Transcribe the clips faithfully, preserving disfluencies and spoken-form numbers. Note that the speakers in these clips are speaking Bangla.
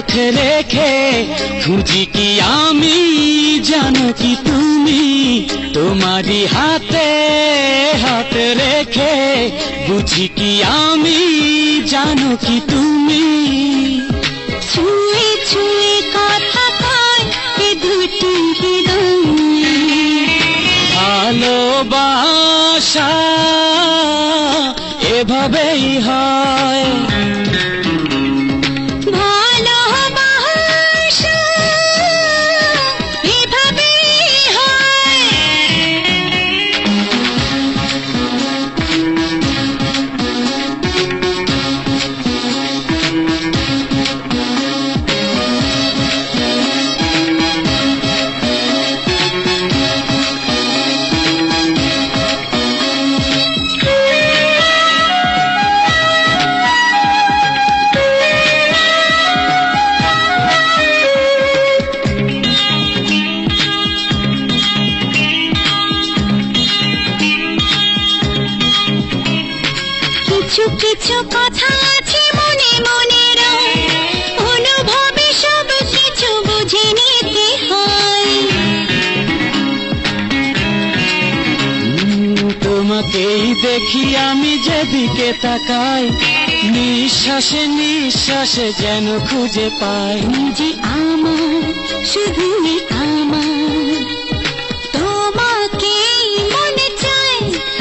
চোখে রেখে খুঁজি কি আমি, জানো কি তুমি? তোমারই হাতে হাতে রেখে বুঝি কি আমি, জানো কি তুমি? ছুঁয়ে ছুঁয়ে কথা কয় এ দুটি হৃদয়, ভালোবাসা এভাবেই হয়। কিছু কিছু কথা আছে মনে মনে রয়, অনুভবে সব কিছু বুঝে নিতে হয়। তোমাকেই দেখি আমি যেদিকে তাকাই, নিঃশ্বাসে নিঃশ্বাসে যেন খুঁজে পাই যে আমার শুধুই আমার, তোমাকেই মনে চাই।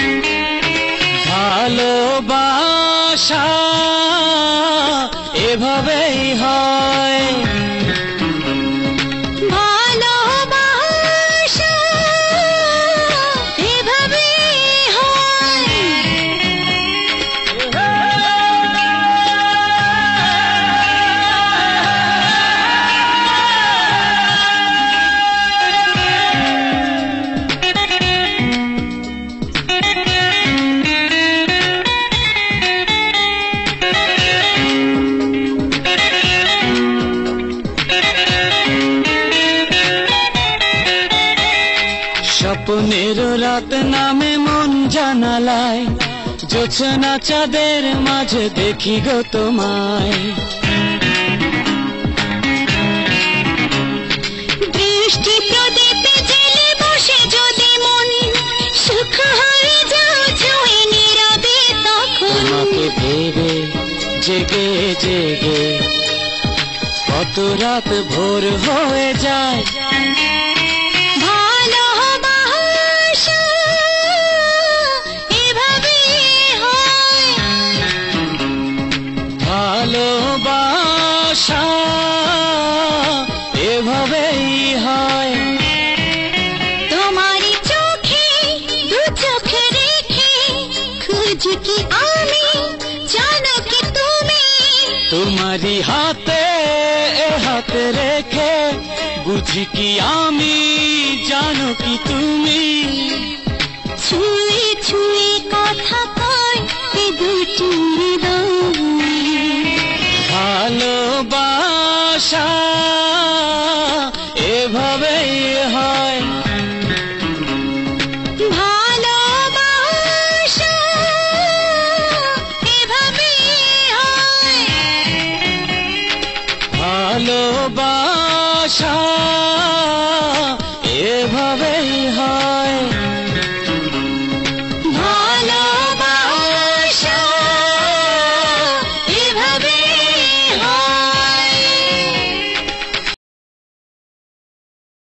ভালোবাসা এভাবেই হয়। ভালোবাসা এভাবেই হয়। স্বপ্নের রাত নামে মন জানালায়, জোছনা চাঁদের মাঝে দেখি গো তোমায়। বৃষ্টি প্রদীপে জেলে বসে যদি মন সুখ হয়ে যাও ছুঁয়ে নীরবে, তখন তোমাকে ভেবে জেগে জেগে কত রাত ভোর হয়ে যায়। ভালোবাসা এভাবেই হয়। ভালোবাসা এভাবেই হয়। তোমারই চোখে দু চোখে রেখে খুঁজি কি আমি, জানো কি তুমি? তোমারই হাতে হাতে রেখে বুঝি কি আমি, জানো কি তুমি?